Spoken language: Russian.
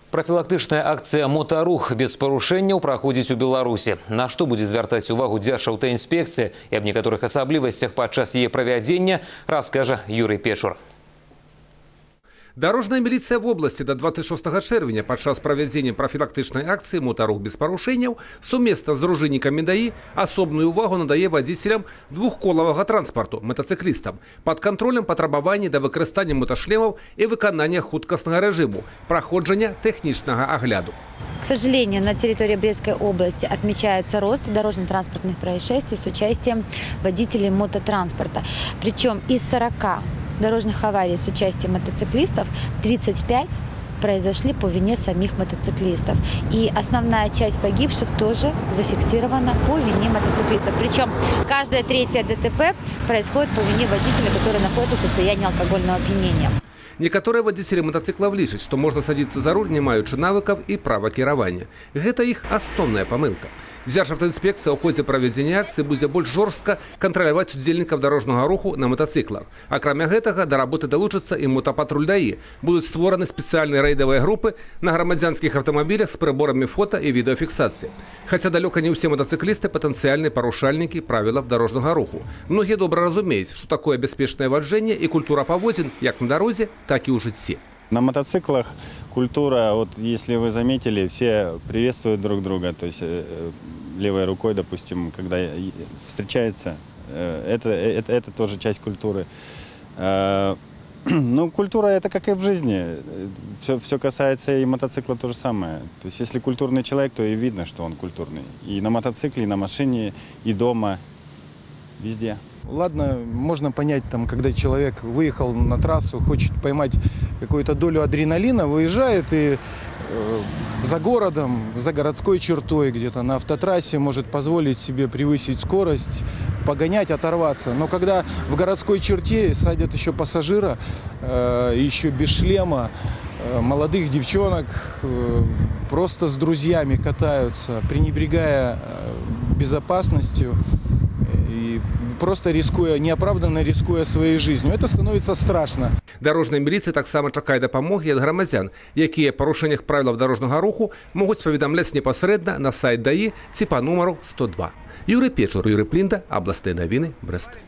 Профілактычная акцыя «Мотарух без парушэнняў» праходзіць у Беларусі. На што будзе звяртаць увагу Дзяржаўтаінспекцыя і аб некаторых асаблівасцях падчас яе правядзення, раскажа Юрий Печур. Дорожная милиция в области до 26 чэрвеня падчас правядзення профилактычнай акции «Мотарух без парушэнняў» сумесна з дружыннікамі ДАІ асобную увагу надае водителям двухколавага транспорту, мотоциклистам, под контролем патрабаванні да выкарыстання мотошлемов и выканання хуткаснага режиму, проходжання технічнага огляду. К сожалению, на территории Брестской области отмечается рост дорожно-транспортных происшествий с участием водителей мототранспорта. Причем из 40 дорожных аварий с участием мотоциклистов 35 произошли по вине самих мотоциклистов. И основная часть погибших тоже зафиксирована по вине мотоциклистов. Причем каждое третье ДТП происходит по вине водителя, который находится в состоянии алкогольного опьянения. Некоторые водители мотоциклов лічаць, что можно садиться за руль, не маючы навыков и права кіравання. Гэта их основная помылка. Дзяржаўтаінспекцыя ў ходзе правядзення акцыі будзе больш жорстка кантраляваць удзельнікаў дарожнага руху на мотоциклах. Акрамя гэтага, да работы далучыцца і мотопатруль ДАІ. Будуць створаны спецыяльныя рэйдавыя групы на грамадзянскіх аўтамабілях з прыборамі фото і відэафіксацыі. Хаця далёка не ўсе мотоциклісты патэнцыяльныя парушальнікі правілаў дарожнага руху. Многія добра разумеюць, што такое бяспечнае ваджэнне і культура паводзін як на дарозе, так и у житті. На мотоциклах культура, вот если вы заметили, все приветствуют друг друга, то есть левой рукой, допустим, когда встречаются, это тоже часть культуры. Ну, культура это как и в жизни, все касается и мотоцикла то же самое. То есть если культурный человек, то и видно, что он культурный. И на мотоцикле, и на машине, и дома, везде. Ладно, можно понять, там, когда человек выехал на трассу, хочет поймать какую-то долю адреналина, выезжает и за городом, за городской чертой, где-то на автотрассе может позволить себе превысить скорость, погонять, оторваться. Но когда в городской черте садят еще пассажира, еще без шлема, молодых девчонок, просто с друзьями катаются, пренебрегая безопасностью, просто рискуя, неоправданно рискуя своей жизнью. Это становится страшно. Дорожная милиция таксама чакае дапамогі ад грамадзян, якія парушэннях правілаў дарожнага руху могуць паведамляць непасрэдна на сайт ДАІ ці па нумару 102. Юрий Печур, Юрий Плинда, областные новины, Брест.